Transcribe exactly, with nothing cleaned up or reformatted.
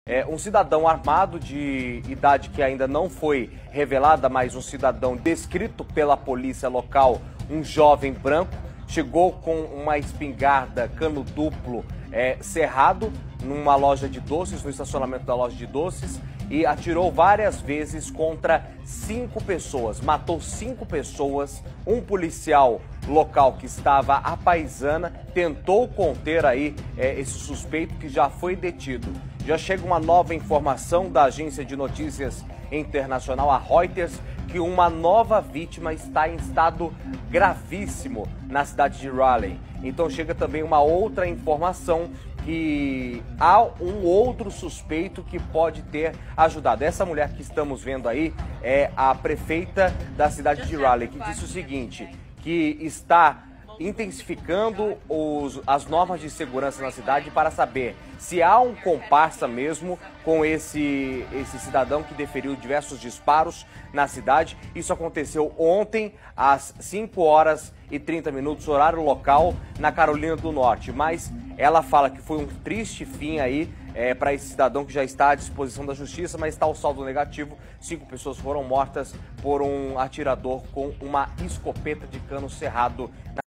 É, um cidadão armado de idade que ainda não foi revelada, mas um cidadão descrito pela polícia local, um jovem branco, chegou com uma espingarda cano duplo é, cerrado numa loja de doces, no estacionamento da loja de doces, e atirou várias vezes contra cinco pessoas, matou cinco pessoas. Um policial local que estava à paisana tentou conter aí é, esse suspeito, que já foi detido. Já chega uma nova informação da agência de notícias internacional, a Reuters, que uma nova vítima está em estado gravíssimo na cidade de Raleigh. Então chega também uma outra informação que há um outro suspeito que pode ter ajudado. Essa mulher que estamos vendo aí é a prefeita da cidade de Raleigh, que disse o seguinte, que está intensificando os, as normas de segurança na cidade para saber se há um comparsa mesmo com esse, esse cidadão que deferiu diversos disparos na cidade. Isso aconteceu ontem às cinco horas e trinta minutos, horário local, na Carolina do Norte. Mas ela fala que foi um triste fim aí é, para esse cidadão que já está à disposição da justiça, mas está o saldo negativo. Cinco pessoas foram mortas por um atirador com uma escopeta de cano cerrado.